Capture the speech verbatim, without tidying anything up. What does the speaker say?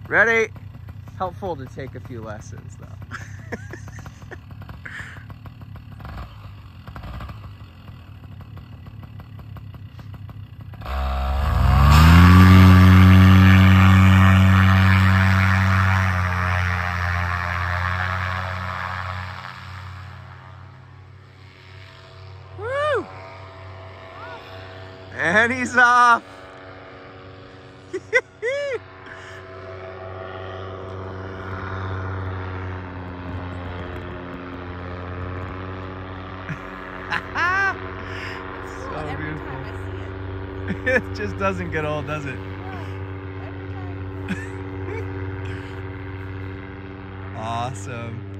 Ready? Helpful to take a few lessons though. Woo! And he's off. So beautiful. It just doesn't get old, does it? Awesome.